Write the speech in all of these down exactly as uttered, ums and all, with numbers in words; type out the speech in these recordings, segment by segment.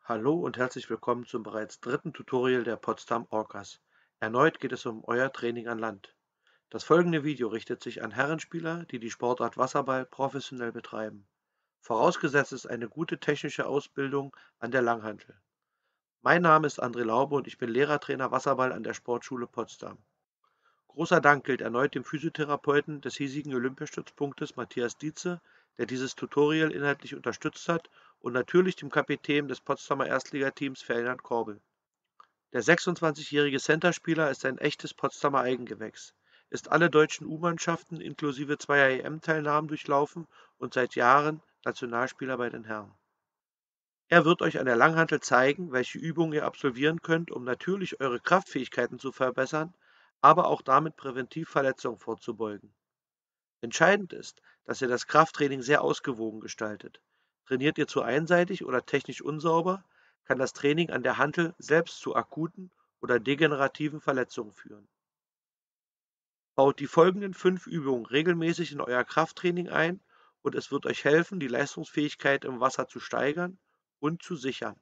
Hallo und herzlich willkommen zum bereits dritten Tutorial der Potsdam Orcas. Erneut geht es um euer Training an Land. Das folgende Video richtet sich an Herrenspieler, die die Sportart Wasserball professionell betreiben. Vorausgesetzt ist eine gute technische Ausbildung an der Langhantel. Mein Name ist André Laube und ich bin Lehrertrainer Wasserball an der Sportschule Potsdam. Großer Dank gilt erneut dem Physiotherapeuten des hiesigen Olympiastützpunktes Matthias Dietze, der dieses Tutorial inhaltlich unterstützt hat, und natürlich dem Kapitän des Potsdamer Erstligateams Ferdinand Korbel. Der sechsundzwanzigjährige Centerspieler ist ein echtes Potsdamer Eigengewächs, ist alle deutschen U-Mannschaften inklusive zweier E M-Teilnahmen durchlaufen und seit Jahren Nationalspieler bei den Herren. Er wird euch an der Langhantel zeigen, welche Übungen ihr absolvieren könnt, um natürlich eure Kraftfähigkeiten zu verbessern, aber auch damit präventiv Verletzungen vorzubeugen. Entscheidend ist, dass ihr das Krafttraining sehr ausgewogen gestaltet. Trainiert ihr zu einseitig oder technisch unsauber, kann das Training an der Hantel selbst zu akuten oder degenerativen Verletzungen führen. Baut die folgenden fünf Übungen regelmäßig in euer Krafttraining ein und es wird euch helfen, die Leistungsfähigkeit im Wasser zu steigern und zu sichern.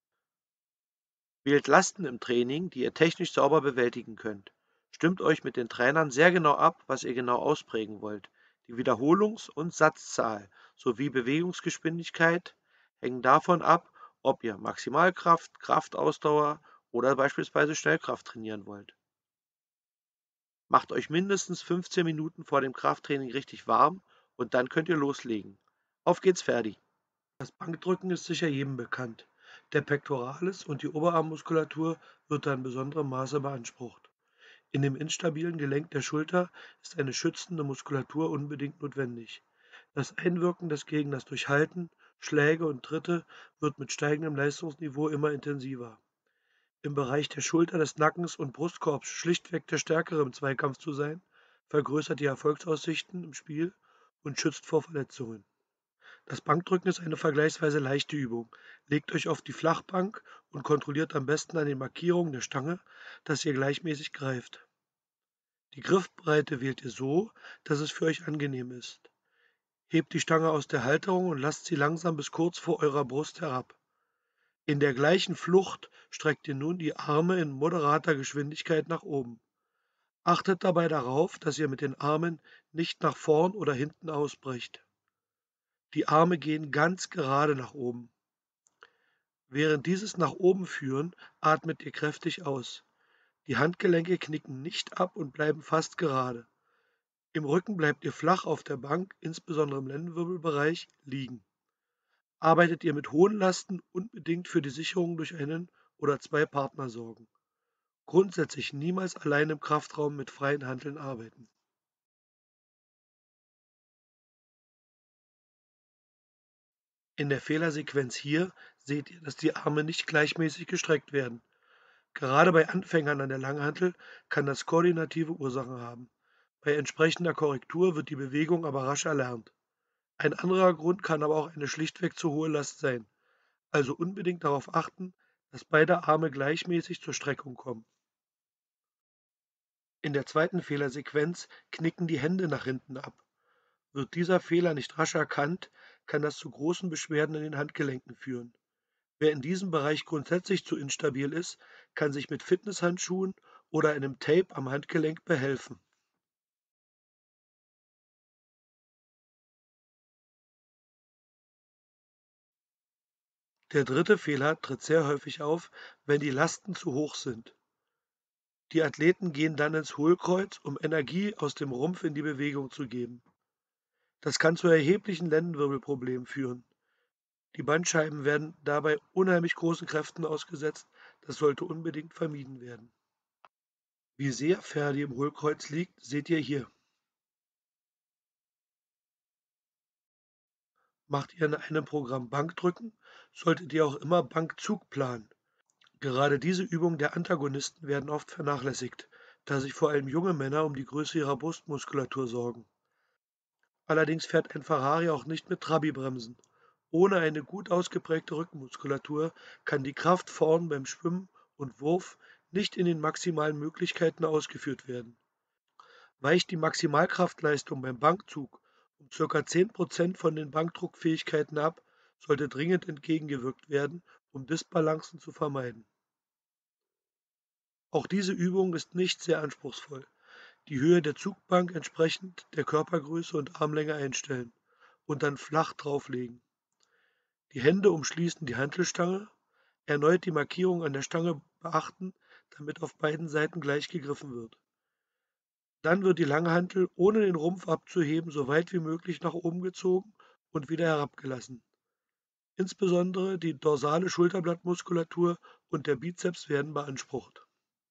Wählt Lasten im Training, die ihr technisch sauber bewältigen könnt. Stimmt euch mit den Trainern sehr genau ab, was ihr genau ausprägen wollt. Die Wiederholungs- und Satzzahl sowie Bewegungsgeschwindigkeit hängen davon ab, ob ihr Maximalkraft, Kraftausdauer oder beispielsweise Schnellkraft trainieren wollt. Macht euch mindestens fünfzehn Minuten vor dem Krafttraining richtig warm und dann könnt ihr loslegen. Auf geht's, Ferdi! Das Bankdrücken ist sicher jedem bekannt. Der Pectoralis und die Oberarmmuskulatur wird da in besonderem Maße beansprucht. In dem instabilen Gelenk der Schulter ist eine schützende Muskulatur unbedingt notwendig. Das Einwirken des Gegners durch Halten, Schläge und Tritte wird mit steigendem Leistungsniveau immer intensiver. Im Bereich der Schulter, des Nackens und Brustkorbs schlichtweg der Stärkere im Zweikampf zu sein, vergrößert die Erfolgsaussichten im Spiel und schützt vor Verletzungen. Das Bankdrücken ist eine vergleichsweise leichte Übung. Legt euch auf die Flachbank und kontrolliert am besten an den Markierungen der Stange, dass ihr gleichmäßig greift. Die Griffbreite wählt ihr so, dass es für euch angenehm ist. Hebt die Stange aus der Halterung und lasst sie langsam bis kurz vor eurer Brust herab. In der gleichen Flucht streckt ihr nun die Arme in moderater Geschwindigkeit nach oben. Achtet dabei darauf, dass ihr mit den Armen nicht nach vorn oder hinten ausbrecht. Die Arme gehen ganz gerade nach oben. Während dieses nach oben führen, atmet ihr kräftig aus. Die Handgelenke knicken nicht ab und bleiben fast gerade. Im Rücken bleibt ihr flach auf der Bank, insbesondere im Lendenwirbelbereich, liegen. Arbeitet ihr mit hohen Lasten, unbedingt für die Sicherung durch einen oder zwei Partner sorgen. Grundsätzlich niemals allein im Kraftraum mit freien Hanteln arbeiten. In der Fehlersequenz hier seht ihr, dass die Arme nicht gleichmäßig gestreckt werden. Gerade bei Anfängern an der Langhantel kann das koordinative Ursachen haben. Bei entsprechender Korrektur wird die Bewegung aber rasch erlernt. Ein anderer Grund kann aber auch eine schlichtweg zu hohe Last sein. Also unbedingt darauf achten, dass beide Arme gleichmäßig zur Streckung kommen. In der zweiten Fehlersequenz knicken die Hände nach hinten ab. Wird dieser Fehler nicht rasch erkannt, kann das zu großen Beschwerden in den Handgelenken führen. Wer in diesem Bereich grundsätzlich zu instabil ist, kann sich mit Fitnesshandschuhen oder einem Tape am Handgelenk behelfen. Der dritte Fehler tritt sehr häufig auf, wenn die Lasten zu hoch sind. Die Athleten gehen dann ins Hohlkreuz, um Energie aus dem Rumpf in die Bewegung zu geben. Das kann zu erheblichen Lendenwirbelproblemen führen. Die Bandscheiben werden dabei unheimlich großen Kräften ausgesetzt, das sollte unbedingt vermieden werden. Wie sehr Ferdi im Hohlkreuz liegt, seht ihr hier. Macht ihr in einem Programm Bankdrücken, solltet ihr auch immer Bankzug planen. Gerade diese Übungen der Antagonisten werden oft vernachlässigt, da sich vor allem junge Männer um die Größe ihrer Brustmuskulatur sorgen. Allerdings fährt ein Ferrari auch nicht mit Trabi-Bremsen. Ohne eine gut ausgeprägte Rückenmuskulatur kann die Kraft vorn beim Schwimmen und Wurf nicht in den maximalen Möglichkeiten ausgeführt werden. Weicht die Maximalkraftleistung beim Bankzug um ca. zehn Prozent von den Bankdruckfähigkeiten ab, sollte dringend entgegengewirkt werden, um Disbalancen zu vermeiden. Auch diese Übung ist nicht sehr anspruchsvoll. Die Höhe der Zugbank entsprechend der Körpergröße und Armlänge einstellen und dann flach drauflegen. Die Hände umschließen die Hantelstange, erneut die Markierung an der Stange beachten, damit auf beiden Seiten gleich gegriffen wird. Dann wird die Langhantel, ohne den Rumpf abzuheben, so weit wie möglich nach oben gezogen und wieder herabgelassen. Insbesondere die dorsale Schulterblattmuskulatur und der Bizeps werden beansprucht.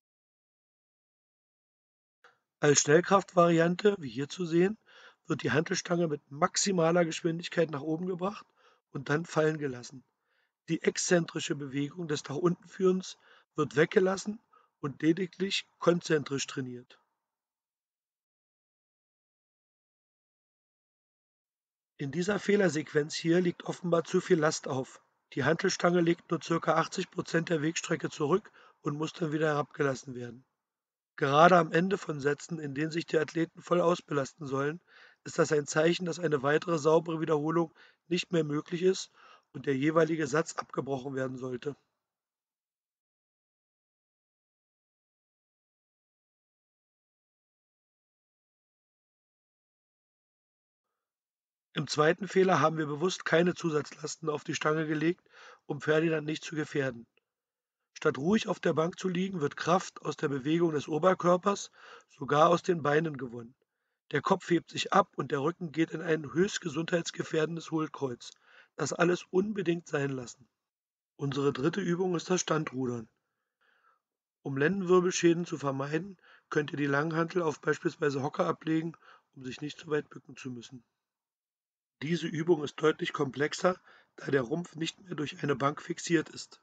Als Schnellkraftvariante, wie hier zu sehen, wird die Hantelstange mit maximaler Geschwindigkeit nach oben gebracht und dann fallen gelassen. Die exzentrische Bewegung des nach unten Führens wird weggelassen und lediglich konzentrisch trainiert. In dieser Fehlersequenz hier liegt offenbar zu viel Last auf. Die Hantelstange legt nur ca. achtzig Prozent der Wegstrecke zurück und muss dann wieder herabgelassen werden. Gerade am Ende von Sätzen, in denen sich die Athleten voll ausbelasten sollen, ist das ein Zeichen, dass eine weitere saubere Wiederholung nicht mehr möglich ist und der jeweilige Satz abgebrochen werden sollte. Im zweiten Fehler haben wir bewusst keine Zusatzlasten auf die Stange gelegt, um Ferdinand nicht zu gefährden. Statt ruhig auf der Bank zu liegen, wird Kraft aus der Bewegung des Oberkörpers, sogar aus den Beinen gewonnen. Der Kopf hebt sich ab und der Rücken geht in ein höchst gesundheitsgefährdendes Hohlkreuz. Das alles unbedingt sein lassen. Unsere dritte Übung ist das Standrudern. Um Lendenwirbelschäden zu vermeiden, könnt ihr die Langhantel auf beispielsweise Hocker ablegen, um sich nicht zu weit bücken zu müssen. Diese Übung ist deutlich komplexer, da der Rumpf nicht mehr durch eine Bank fixiert ist.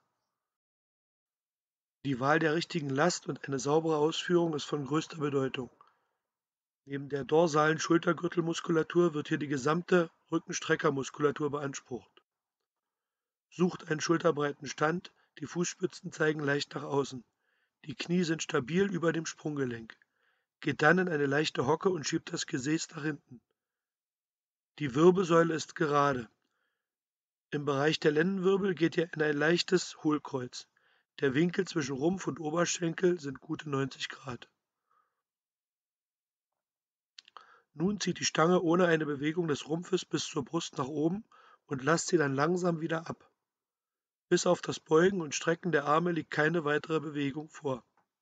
Die Wahl der richtigen Last und eine saubere Ausführung ist von größter Bedeutung. Neben der dorsalen Schultergürtelmuskulatur wird hier die gesamte Rückenstreckermuskulatur beansprucht. Sucht einen schulterbreiten Stand, die Fußspitzen zeigen leicht nach außen. Die Knie sind stabil über dem Sprunggelenk. Geht dann in eine leichte Hocke und schiebt das Gesäß nach hinten. Die Wirbelsäule ist gerade. Im Bereich der Lendenwirbel geht ihr in ein leichtes Hohlkreuz. Der Winkel zwischen Rumpf und Oberschenkel sind gute neunzig Grad. Nun zieht die Stange ohne eine Bewegung des Rumpfes bis zur Brust nach oben und lasst sie dann langsam wieder ab. Bis auf das Beugen und Strecken der Arme liegt keine weitere Bewegung vor.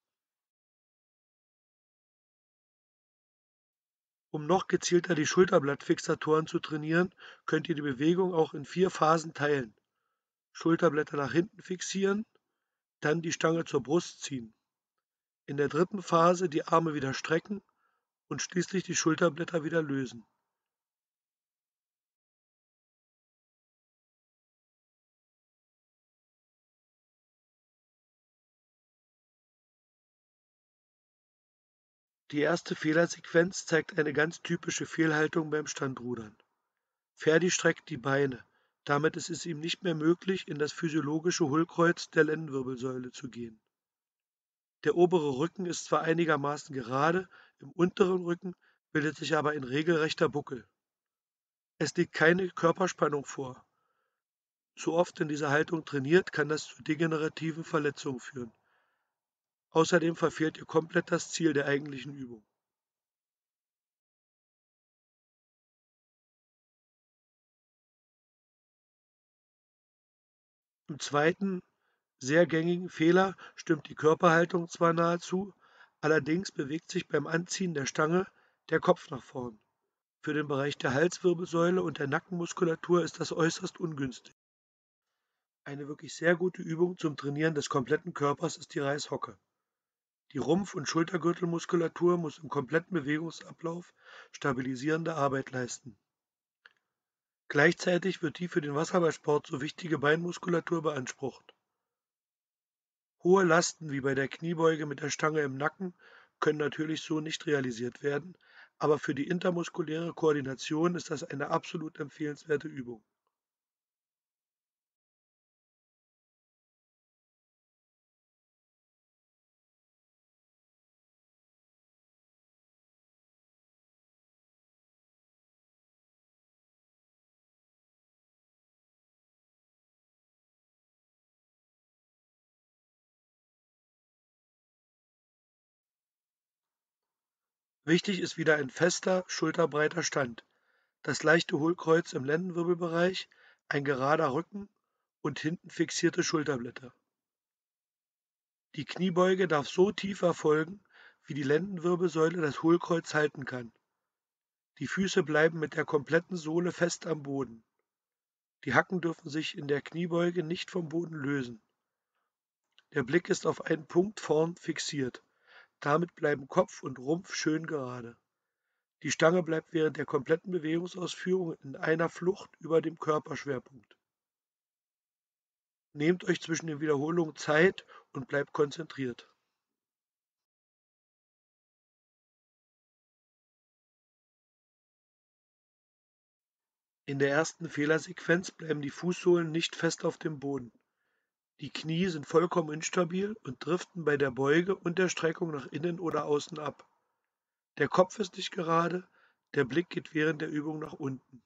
Um noch gezielter die Schulterblattfixatoren zu trainieren, könnt ihr die Bewegung auch in vier Phasen teilen. Schulterblätter nach hinten fixieren, dann die Stange zur Brust ziehen. In der dritten Phase die Arme wieder strecken und schließlich die Schulterblätter wieder lösen. Die erste Fehlersequenz zeigt eine ganz typische Fehlhaltung beim Standrudern. Ferdi streckt die Beine. Damit ist es ihm nicht mehr möglich, in das physiologische Hohlkreuz der Lendenwirbelsäule zu gehen. Der obere Rücken ist zwar einigermaßen gerade, im unteren Rücken bildet sich aber ein regelrechter Buckel. Es liegt keine Körperspannung vor. Zu oft in dieser Haltung trainiert, kann das zu degenerativen Verletzungen führen. Außerdem verfehlt ihr komplett das Ziel der eigentlichen Übung. Im zweiten, sehr gängigen Fehler stimmt die Körperhaltung zwar nahezu, allerdings bewegt sich beim Anziehen der Stange der Kopf nach vorn. Für den Bereich der Halswirbelsäule und der Nackenmuskulatur ist das äußerst ungünstig. Eine wirklich sehr gute Übung zum Trainieren des kompletten Körpers ist die Reishocke. Die Rumpf- und Schultergürtelmuskulatur muss im kompletten Bewegungsablauf stabilisierende Arbeit leisten. Gleichzeitig wird die für den Wasserballsport so wichtige Beinmuskulatur beansprucht. Hohe Lasten wie bei der Kniebeuge mit der Stange im Nacken können natürlich so nicht realisiert werden, aber für die intermuskuläre Koordination ist das eine absolut empfehlenswerte Übung. Wichtig ist wieder ein fester, schulterbreiter Stand, das leichte Hohlkreuz im Lendenwirbelbereich, ein gerader Rücken und hinten fixierte Schulterblätter. Die Kniebeuge darf so tief erfolgen, wie die Lendenwirbelsäule das Hohlkreuz halten kann. Die Füße bleiben mit der kompletten Sohle fest am Boden. Die Hacken dürfen sich in der Kniebeuge nicht vom Boden lösen. Der Blick ist auf einen Punkt vorn fixiert. Damit bleiben Kopf und Rumpf schön gerade. Die Stange bleibt während der kompletten Bewegungsausführung in einer Flucht über dem Körperschwerpunkt. Nehmt euch zwischen den Wiederholungen Zeit und bleibt konzentriert. In der ersten Fehlersequenz bleiben die Fußsohlen nicht fest auf dem Boden. Die Knie sind vollkommen instabil und driften bei der Beuge und der Streckung nach innen oder außen ab. Der Kopf ist nicht gerade, der Blick geht während der Übung nach unten.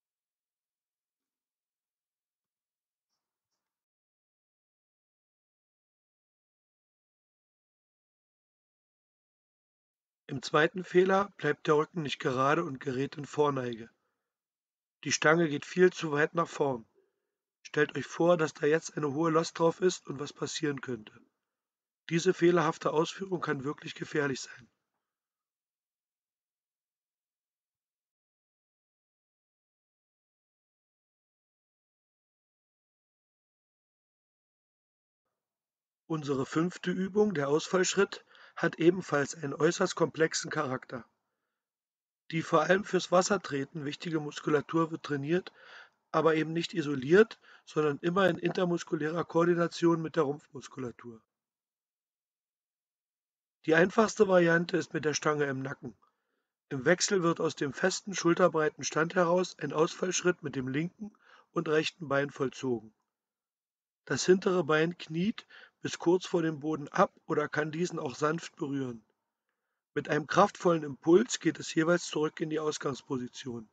Im zweiten Fehler bleibt der Rücken nicht gerade und gerät in Vorneige. Die Stange geht viel zu weit nach vorn. Stellt euch vor, dass da jetzt eine hohe Last drauf ist und was passieren könnte. Diese fehlerhafte Ausführung kann wirklich gefährlich sein. Unsere fünfte Übung, der Ausfallschritt, hat ebenfalls einen äußerst komplexen Charakter. Die vor allem fürs Wassertreten wichtige Muskulatur wird trainiert, aber eben nicht isoliert, sondern immer in intermuskulärer Koordination mit der Rumpfmuskulatur. Die einfachste Variante ist mit der Stange im Nacken. Im Wechsel wird aus dem festen, schulterbreiten Stand heraus ein Ausfallschritt mit dem linken und rechten Bein vollzogen. Das hintere Bein kniet bis kurz vor dem Boden ab oder kann diesen auch sanft berühren. Mit einem kraftvollen Impuls geht es jeweils zurück in die Ausgangsposition.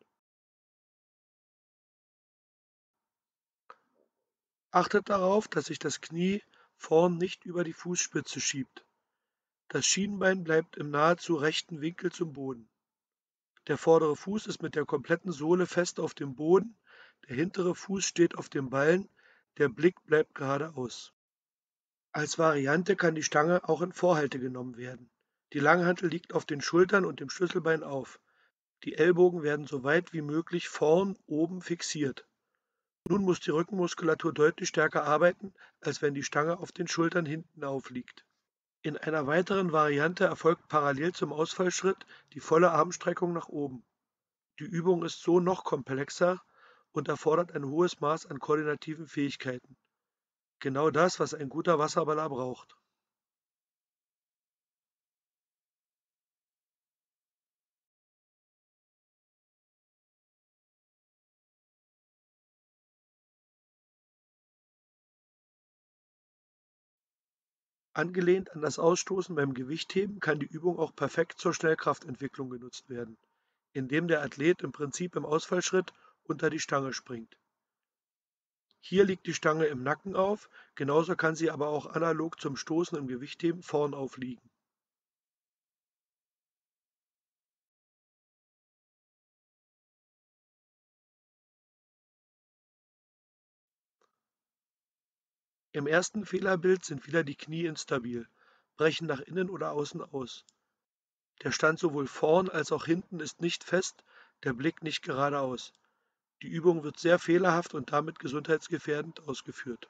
Achtet darauf, dass sich das Knie vorn nicht über die Fußspitze schiebt. Das Schienbein bleibt im nahezu rechten Winkel zum Boden. Der vordere Fuß ist mit der kompletten Sohle fest auf dem Boden, der hintere Fuß steht auf dem Ballen, der Blick bleibt geradeaus. Als Variante kann die Stange auch in Vorhalte genommen werden. Die Langhantel liegt auf den Schultern und dem Schlüsselbein auf. Die Ellbogen werden so weit wie möglich vorn oben fixiert. Nun muss die Rückenmuskulatur deutlich stärker arbeiten, als wenn die Stange auf den Schultern hinten aufliegt. In einer weiteren Variante erfolgt parallel zum Ausfallschritt die volle Armstreckung nach oben. Die Übung ist so noch komplexer und erfordert ein hohes Maß an koordinativen Fähigkeiten. Genau das, was ein guter Wasserballer braucht. Angelehnt an das Ausstoßen beim Gewichtheben kann die Übung auch perfekt zur Schnellkraftentwicklung genutzt werden, indem der Athlet im Prinzip im Ausfallschritt unter die Stange springt. Hier liegt die Stange im Nacken auf, genauso kann sie aber auch analog zum Stoßen im Gewichtheben vorn aufliegen. Im ersten Fehlerbild sind wieder die Knie instabil, brechen nach innen oder außen aus. Der Stand sowohl vorn als auch hinten ist nicht fest, der Blick nicht geradeaus. Die Übung wird sehr fehlerhaft und damit gesundheitsgefährdend ausgeführt.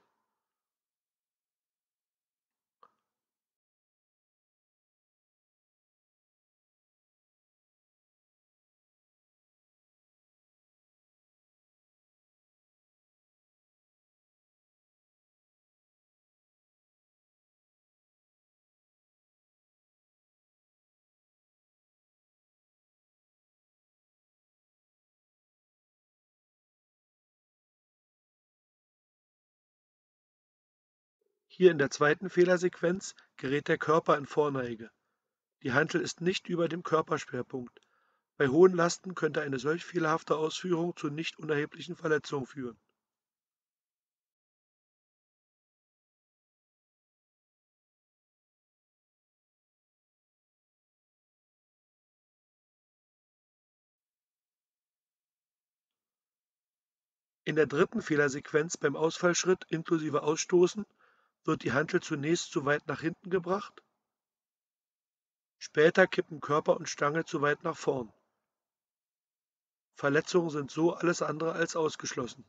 Hier in der zweiten Fehlersequenz gerät der Körper in Vorneige. Die Hantel ist nicht über dem Körperschwerpunkt. Bei hohen Lasten könnte eine solch fehlerhafte Ausführung zu nicht unerheblichen Verletzungen führen. In der dritten Fehlersequenz beim Ausfallschritt inklusive Ausstoßen wird die Hantel zunächst zu weit nach hinten gebracht, später kippen Körper und Stange zu weit nach vorn. Verletzungen sind so alles andere als ausgeschlossen.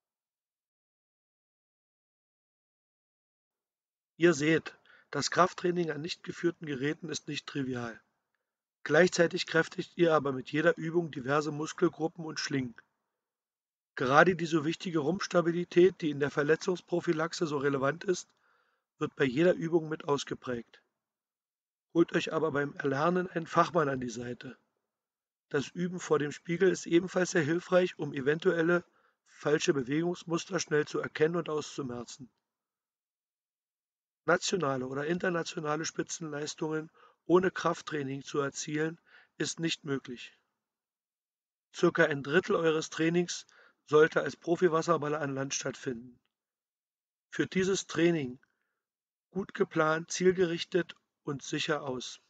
Ihr seht, das Krafttraining an nicht geführten Geräten ist nicht trivial. Gleichzeitig kräftigt ihr aber mit jeder Übung diverse Muskelgruppen und Schlingen. Gerade die so wichtige Rumpfstabilität, die in der Verletzungsprophylaxe so relevant ist, wird bei jeder Übung mit ausgeprägt. Holt euch aber beim Erlernen einen Fachmann an die Seite. Das Üben vor dem Spiegel ist ebenfalls sehr hilfreich, um eventuelle falsche Bewegungsmuster schnell zu erkennen und auszumerzen. Nationale oder internationale Spitzenleistungen ohne Krafttraining zu erzielen, ist nicht möglich. Circa ein Drittel eures Trainings sollte als Profiwasserballer an Land stattfinden. Führt dieses Training gut geplant, zielgerichtet und sicher aus.